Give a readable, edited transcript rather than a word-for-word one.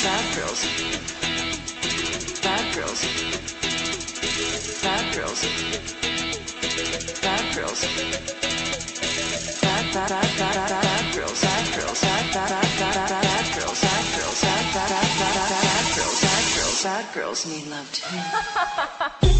Bad girls. Bad girls. Bad girls. Bad girls. Bad bad bad bad bad girls. Bad girls. Bad bad bad bad bad girls. Bad girls. Bad bad bad bad bad girls. Bad girls. Bad girls need love too.